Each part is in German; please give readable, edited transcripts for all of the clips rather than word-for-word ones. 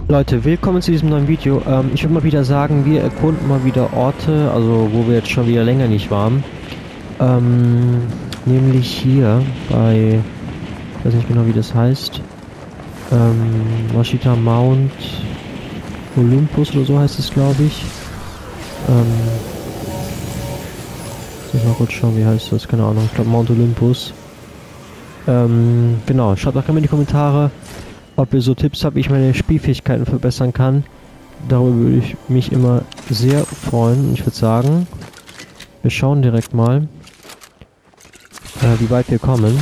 Leute, willkommen zu diesem neuen Video. Ich würde mal wieder sagen, wir erkunden mal wieder Orte, also wo wir jetzt schon wieder länger nicht waren. Nämlich hier bei, ich weiß nicht genau wie das heißt, Washita Mount Olympus oder so heißt es, glaube ich. Muss ich mal kurz schauen, wie heißt das, keine Ahnung, ich glaube Mount Olympus. Genau, schreibt auch gerne in die Kommentare, ob ihr so Tipps habt, wie ich meine Spielfähigkeiten verbessern kann. Darüber würde ich mich immer sehr freuen. Und ich würde sagen, wir schauen direkt mal, wie weit wir kommen.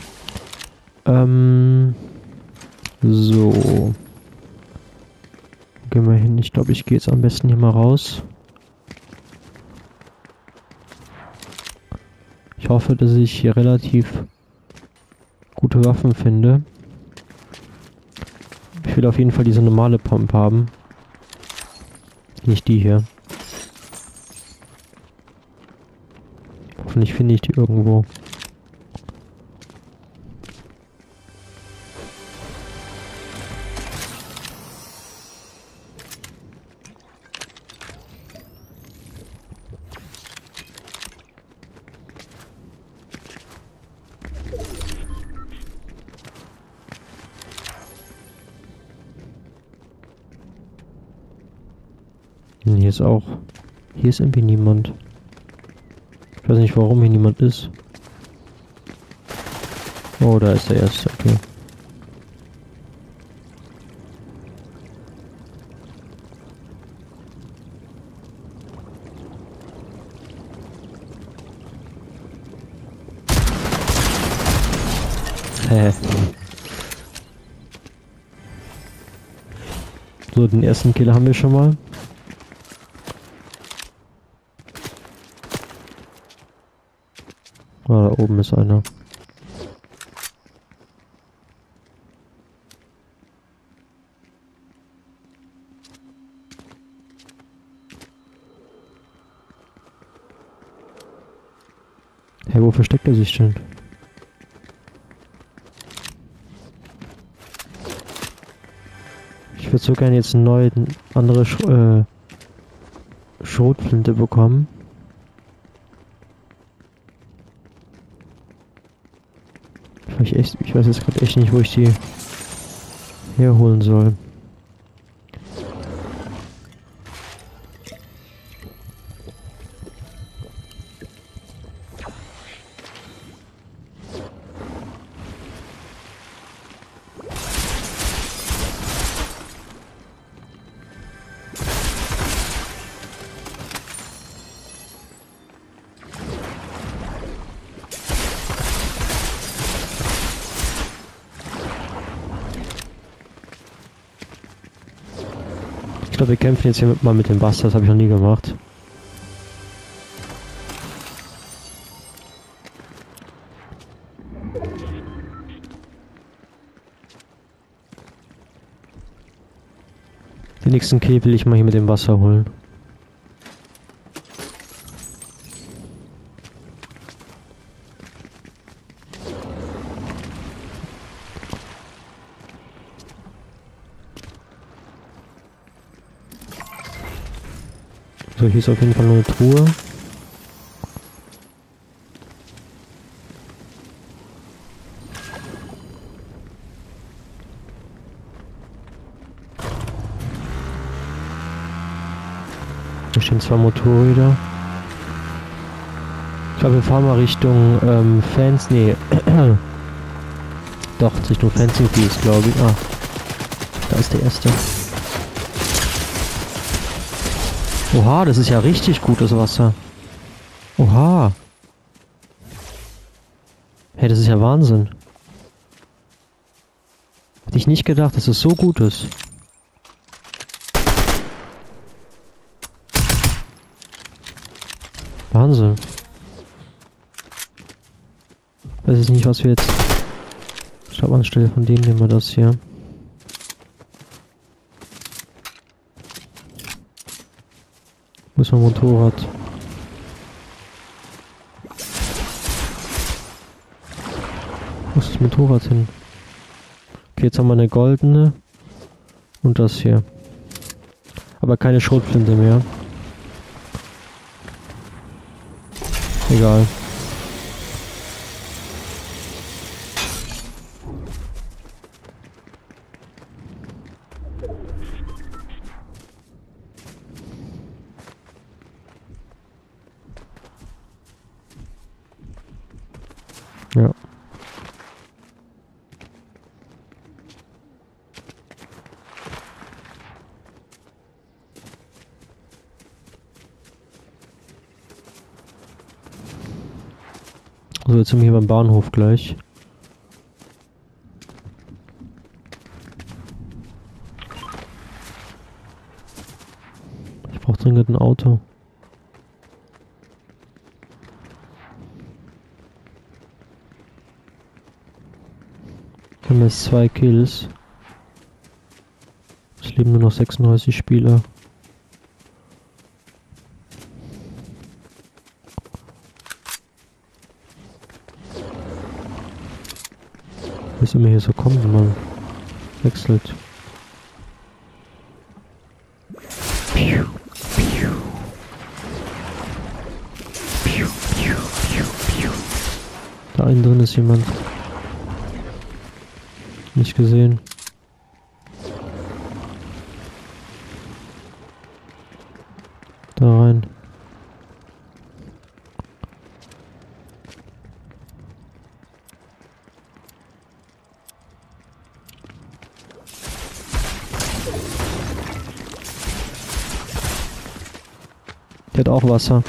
So. Gehen wir hin. Ich glaube, ich gehe jetzt am besten hier mal raus. Ich hoffe, dass ich hier relativ gute Waffen finde. Ich will auf jeden Fall diese normale Pump haben. Nicht die hier. Hoffentlich finde ich die irgendwo. Hier ist auch... Hier ist irgendwie niemand. Ich weiß nicht, warum hier niemand ist. Oh, da ist der erste, okay. So, den ersten Kill haben wir schon mal. Ah, da oben ist einer. Hey, wo versteckt er sich denn? Ich würde so gerne jetzt eine andere Schrotflinte bekommen. Ich weiß jetzt gerade echt nicht, wo ich die herholen soll. Ich glaube, wir kämpfen jetzt hier mal mit dem Buster, das habe ich noch nie gemacht. Den nächsten Kill will ich mal hier mit dem Wasser holen. So, hier ist auf jeden Fall nur eine Truhe. Hier stehen zwei Motorräder. Ich glaube, wir fahren mal Richtung Fans. Nee. Doch, Richtung Fencing Piece, glaube ich. Ah, da ist der erste. Oha, das ist ja richtig gutes Wasser. Oha. Hey, das ist ja Wahnsinn. Hätte ich nicht gedacht, dass es so gut ist. Wahnsinn. Weiß ich nicht, was wir jetzt... Ich glaube, anstelle von dem nehmen wir das hier. Wo ist mein Motorrad? Wo ist das Motorrad hin? Okay, jetzt haben wir eine goldene. Und das hier. Aber keine Schrotflinte mehr. Egal. Ja. So, jetzt sind wir hier beim Bahnhof gleich. Ich brauche dringend ein Auto. Wir haben jetzt 2 Kills. Es leben nur noch 36 Spieler. Wie ist immer hier so kommt, wenn man wechselt. Da innen drin ist jemand. Nicht gesehen. Da rein. Der hat auch Wasser.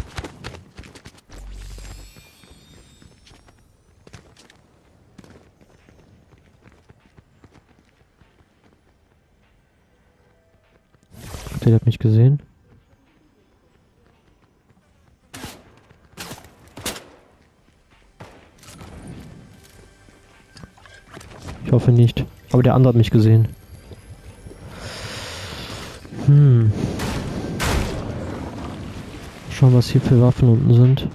Der hat mich gesehen. Ich hoffe nicht. Aber der andere hat mich gesehen. Schauen, was hier für Waffen unten sind.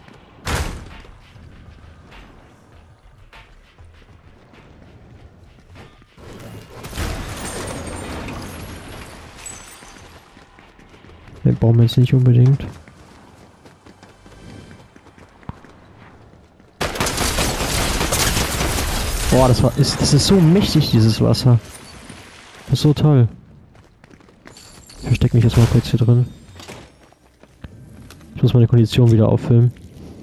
Den brauchen wir jetzt nicht unbedingt. Boah, das ist so mächtig, dieses Wasser. Das ist so toll. Ich verstecke mich jetzt mal kurz hier drin. Ich muss meine Kondition wieder auffüllen.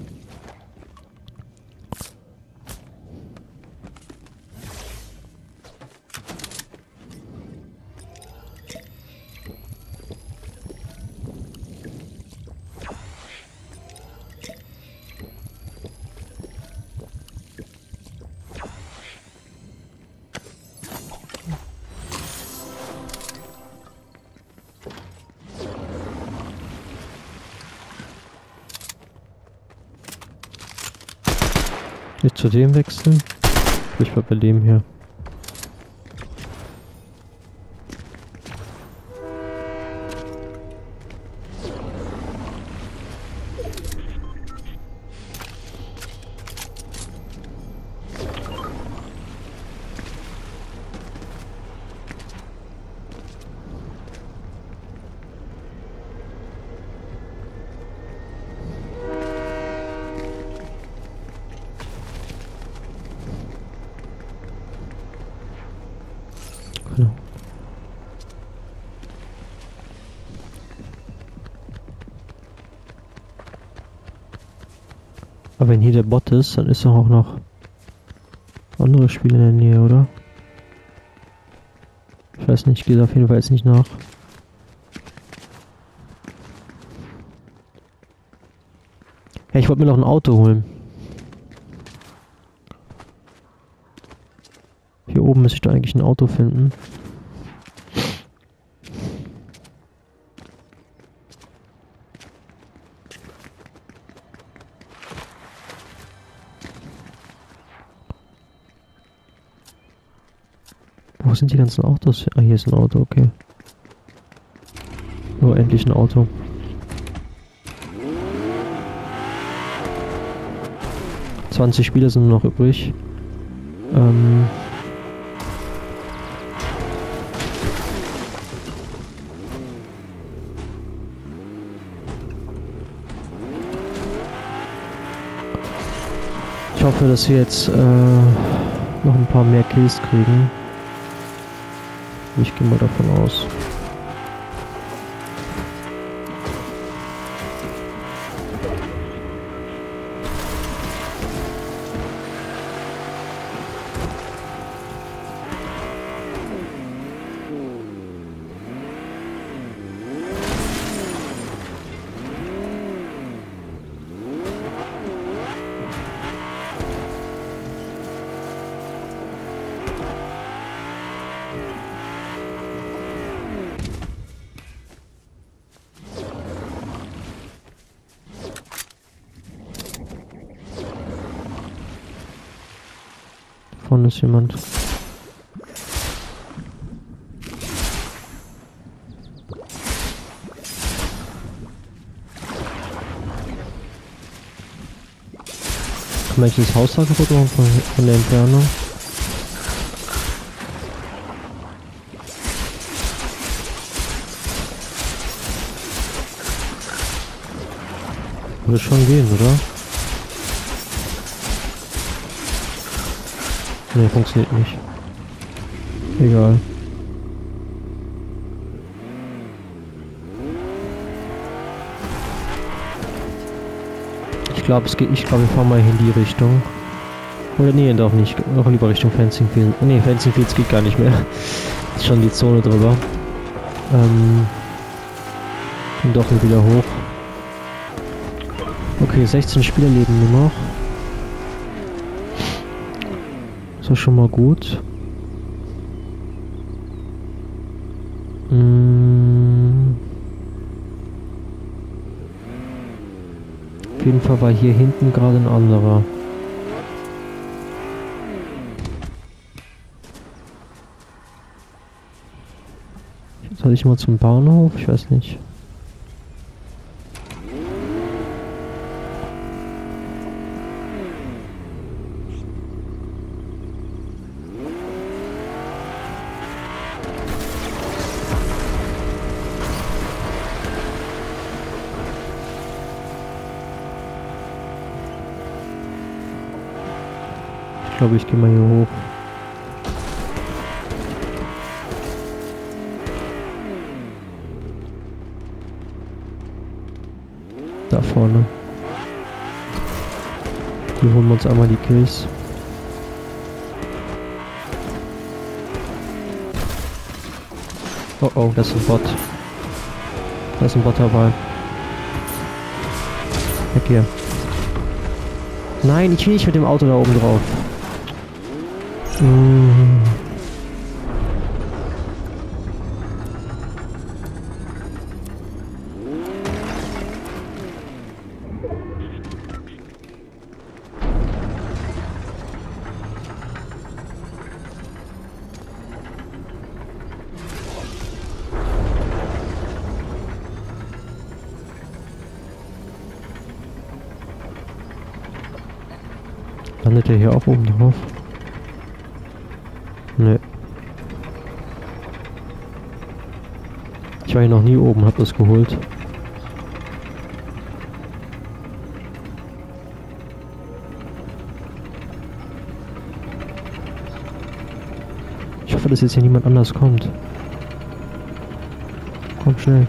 Nicht zu dem wechseln. Ich war bei dem hier. Genau. Aber wenn hier der Bot ist, dann ist doch auch noch andere Spiele in der Nähe, oder? Ich weiß nicht, ich gehe auf jeden Fall jetzt nicht nach. Ja, ich wollte mir noch ein Auto holen. Hier oben müsste ich da eigentlich ein Auto finden. Wo sind die ganzen Autos? Ah, hier ist ein Auto, okay. Oh, endlich ein Auto. ...20 Spieler sind noch übrig. Ich hoffe, dass wir jetzt noch ein paar mehr Kills kriegen. Ich gehe mal davon aus. Vorne ist jemand. Kann man das Haus da kaputt machen von der Entfernung? Würde schon gehen, oder? Ne, funktioniert nicht. Egal. Ich glaube, wir fahren mal in die Richtung. Oder nee, doch nicht. Noch lieber Richtung Fencing Field. Ne, Fencing Fields geht gar nicht mehr. Ist schon die Zone drüber. Und doch wieder hoch. Okay, 16 Spieler leben nur noch. Das ist schon mal gut. Auf jeden Fall war hier hinten gerade ein anderer. Soll ich mal zum Bahnhof? Ich weiß nicht. Ich glaube, ich gehe mal hier hoch. Da vorne. Hier holen wir uns einmal die Kills. Oh oh, das ist ein Bot. Da ist ein Bot dabei. Weg hier. Nein, ich will nicht mit dem Auto da oben drauf. Landet er hier auch oben drauf? Ne. Ich war hier noch nie oben, hab das geholt. Ich hoffe, dass jetzt hier niemand anders kommt. Komm schnell.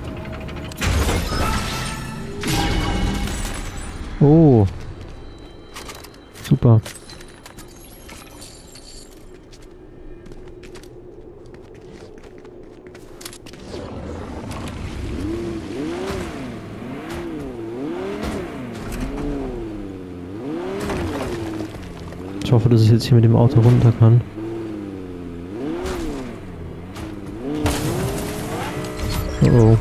Oh. Super. Ich hoffe, dass ich jetzt hier mit dem Auto runter kann. Oh oh.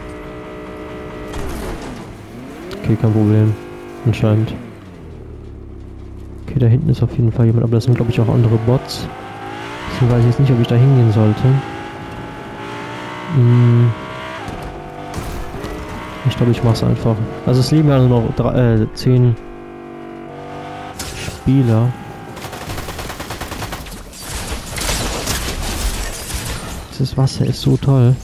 Okay, kein Problem. Anscheinend. Okay, da hinten ist auf jeden Fall jemand, aber das sind, glaube ich, auch andere Bots. Deswegen weiß ich jetzt nicht, ob ich da hingehen sollte. Ich glaube, ich mache es einfach. Also es leben ja nur noch 10 Spieler. Das Wasser ist so toll.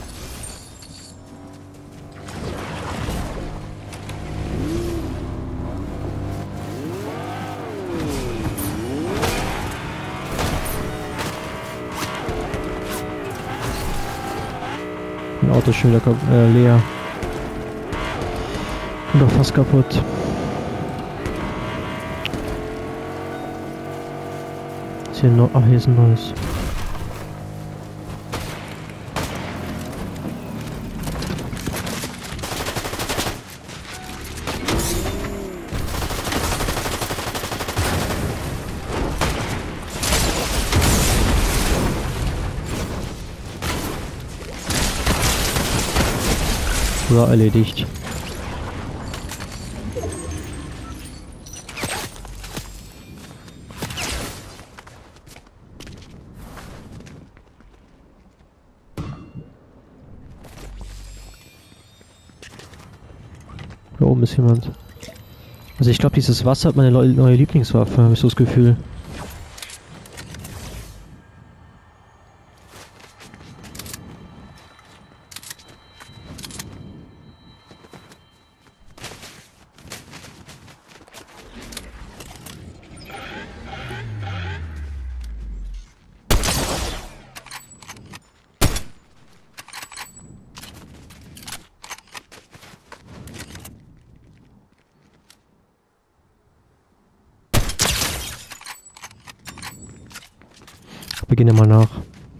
Mein Auto ist schon wieder leer. Und auch fast kaputt. Ist hier noch. Ach, hier ist ein neues. So, erledigt. Da oben ist jemand. Also ich glaube, dieses Wasser hat meine neue Lieblingswaffe, habe ich so das Gefühl. Wir gehen ja mal nach.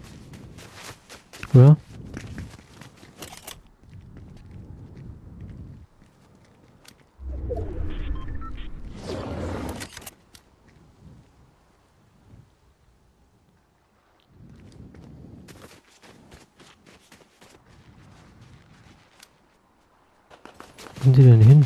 Oder? Wo sind die denn hin?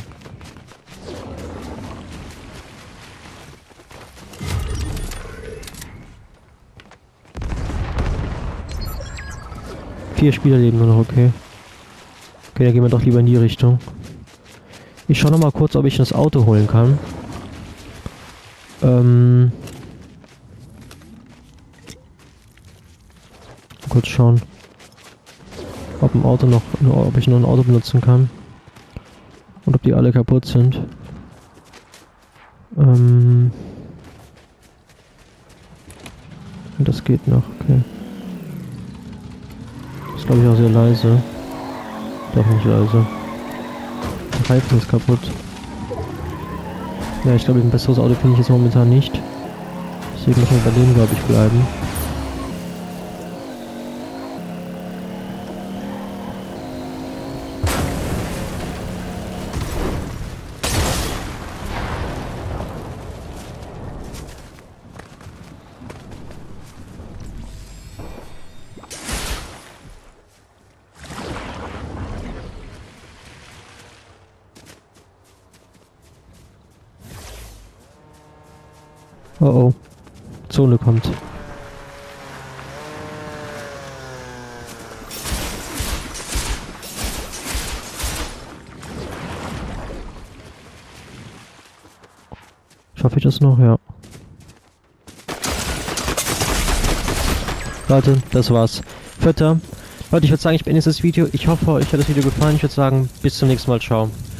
Vier Spieler leben nur noch, okay. Okay, dann gehen wir doch lieber in die Richtung. Ich schaue noch mal kurz, ob ich das Auto holen kann. Kurz schauen, ob ein Auto noch, ob ich noch ein Auto benutzen kann. Und ob die alle kaputt sind. Das geht noch, okay. Das ist glaube ich auch sehr leise. Doch nicht leise. Der Reifen ist kaputt. Ja, ich glaube, ein besseres Auto finde ich jetzt momentan nicht. Deswegen muss man bei dem, glaube ich, bleiben. Oh oh. Zone kommt. Schaffe ich das noch? Ja. Leute, das war's. Vierter. Leute, ich würde sagen, ich beende das Video. Ich hoffe, euch hat das Video gefallen. Ich würde sagen, bis zum nächsten Mal. Ciao.